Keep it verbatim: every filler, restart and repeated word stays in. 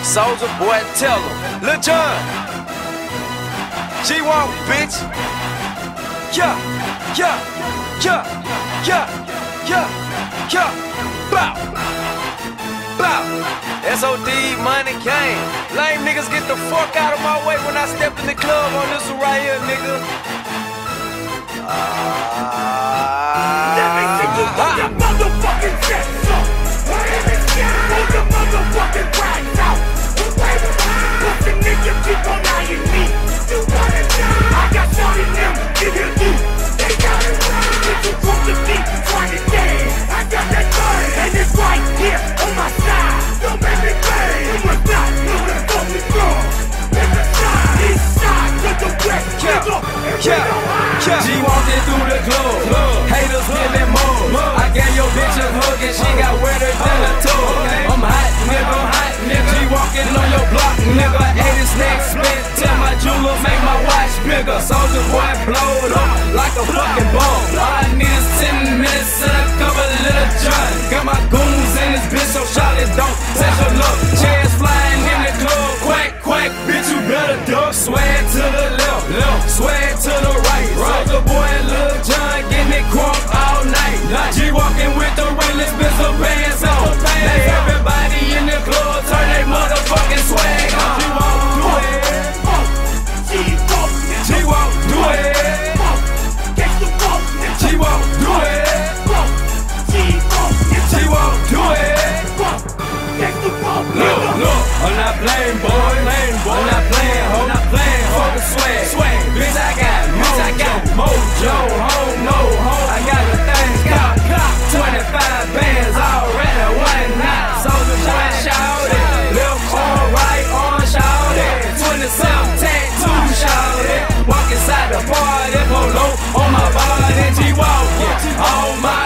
Soulja Boy, tell him. Lil Jon, G-Walk, bitch. Yeah, yeah, yeah, yeah, yeah, yeah. Bow, bow. S O D, money came. Lame niggas get the fuck out of my way when I step in the club on this one right here, nigga. Uh, Let me see you put your motherfucking chest up. Pull your motherfucking rags out. Pussy nigga keep on eyeing me. You wanna die? I got shot in them, you hear you. They got it right. If you come to me, trying to dance, I got that gun, and it's right here on my side. Don't make me play. You must not know where the fuck we from. In the side, east side, to the west, nigga, and we don't hide. G walking through the club, haters giving more. I gave your bitch a hug and she got wetter than a toad. I'm hot, nigga, I'm hot, nigga. G walking on your block, nigga. eighty snacks spent, tell my jeweler make my watch bigger. Soulja Boy blowed up like a fucking bomb. All I need is ten minutes and a couple of Lil Jon. Got my goons in this bitch, so shout it, don't touch your luck. Chairs flying in the club, quack, quack, bitch, you better duck. Swag to the left, left, swag to the right. Soulja Boy and Lil Jon getting it crunk all night. G walking with the realest bitch of pants on. Now everybody in the club turn they motherfucking swag on. G-Walk, do it. G-Walk, G-Walk, do it. G-Walk, do it. G-Walk, do it. Look, look, I'm not playing, boy. I'm not playing, ho. I'm not playing, ho. The swag, swag. Bitch, I got, bitch, I got mojo, ho, no, ho. I got the things caught, caught. twenty-five bands already, one night. Soulja Boy, shout it. Left arm, right arm, shout it. twenty-seven tattoo, shout it. Walk inside the party, polo on my body, G-Walk, yeah. All my